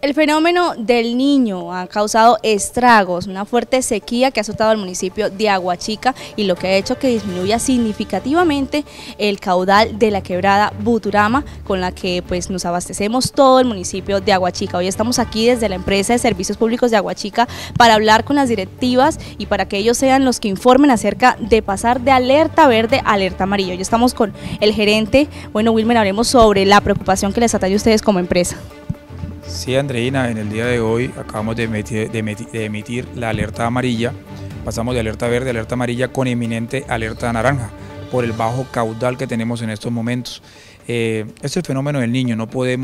El fenómeno del Niño ha causado estragos, una fuerte sequía que ha azotado al municipio de Aguachica y lo que ha hecho que disminuya significativamente el caudal de la quebrada Buturama, con la que pues nos abastecemos todo el municipio de Aguachica. Hoy estamos aquí desde la empresa de servicios públicos de Aguachica para hablar con las directivas y para que ellos sean los que informen acerca de pasar de alerta verde a alerta amarilla. Hoy estamos con el gerente. Bueno, Wilmer, hablemos sobre la preocupación que les atañe a ustedes como empresa. Sí, Andreina, en el día de hoy acabamos de emitir la alerta amarilla. Pasamos de alerta verde a alerta amarilla con inminente alerta naranja por el bajo caudal que tenemos en estos momentos. Este es el fenómeno del Niño,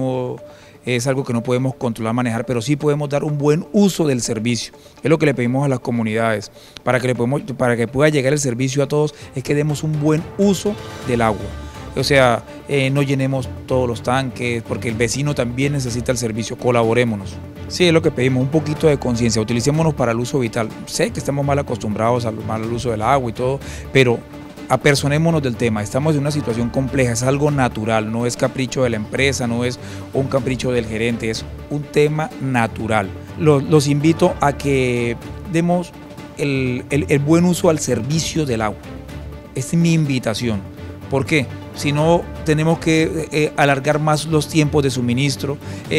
es algo que no podemos controlar, manejar, pero sí podemos dar un buen uso del servicio. Es lo que le pedimos a las comunidades, para que pueda llegar el servicio a todos, es que demos un buen uso del agua. O sea, no llenemos todos los tanques, porque el vecino también necesita el servicio, colaborémonos. Sí, es lo que pedimos, un poquito de conciencia, utilicémonos para el uso vital. Sé que estamos mal acostumbrados al uso del agua y todo, pero apersonémonos del tema. Estamos en una situación compleja, es algo natural, no es capricho de la empresa, no es un capricho del gerente, es un tema natural. Los invito a que demos el buen uso al servicio del agua. Esta es mi invitación. ¿Por qué? Si no, tenemos que alargar más los tiempos de suministro,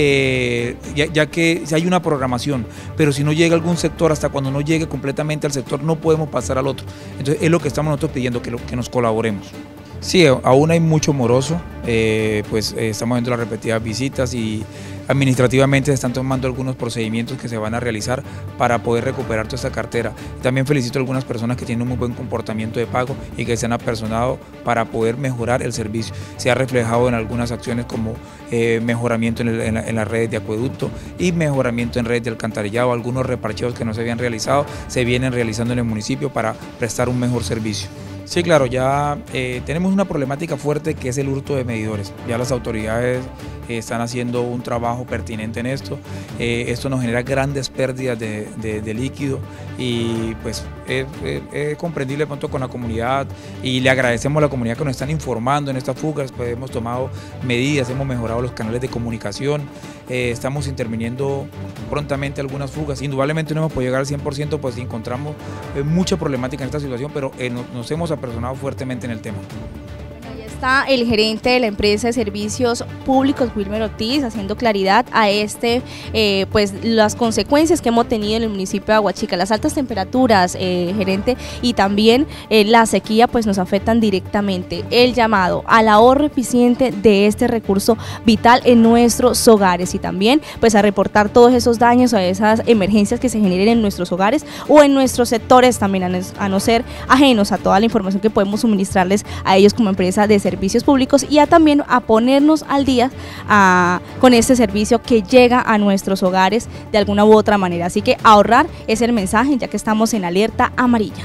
ya que si hay una programación, pero si no llega a algún sector, hasta cuando no llegue completamente al sector, no podemos pasar al otro. Entonces es lo que estamos nosotros pidiendo, que nos colaboremos. Sí, aún hay mucho moroso, estamos viendo las repetidas visitas y administrativamente se están tomando algunos procedimientos que se van a realizar para poder recuperar toda esta cartera. También felicito a algunas personas que tienen un muy buen comportamiento de pago y que se han apersonado para poder mejorar el servicio. Se ha reflejado en algunas acciones como mejoramiento en las redes de acueducto y mejoramiento en redes de alcantarillado. Algunos reparcheos que no se habían realizado se vienen realizando en el municipio para prestar un mejor servicio. Sí, claro, ya tenemos una problemática fuerte que es el hurto de medidores. Ya las autoridades están haciendo un trabajo pertinente en esto. Esto nos genera grandes pérdidas de líquido y pues es comprendible pronto con la comunidad y le agradecemos a la comunidad que nos están informando en estas fugas. Pues hemos tomado medidas, hemos mejorado los canales de comunicación, estamos interviniendo prontamente algunas fugas. Indudablemente no hemos podido llegar al 100%, pues encontramos mucha problemática en esta situación, pero nos hemos apersonado fuertemente en el tema. Está el gerente de la empresa de servicios públicos, Wilmer Ortiz, haciendo claridad a pues las consecuencias que hemos tenido en el municipio de Aguachica. Las altas temperaturas, gerente, y también la sequía pues nos afectan directamente. El llamado al ahorro eficiente de este recurso vital en nuestros hogares y también pues a reportar todos esos daños o esas emergencias que se generen en nuestros hogares o en nuestros sectores también, a no ser ajenos a toda la información que podemos suministrarles a ellos como empresa de servicios públicos y también a ponernos al día con este servicio que llega a nuestros hogares de alguna u otra manera. Así que ahorrar es el mensaje, ya que estamos en alerta amarilla.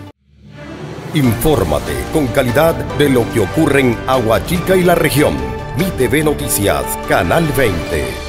Infórmate con calidad de lo que ocurre en Aguachica y la región. Mi TV Noticias, Canal 20.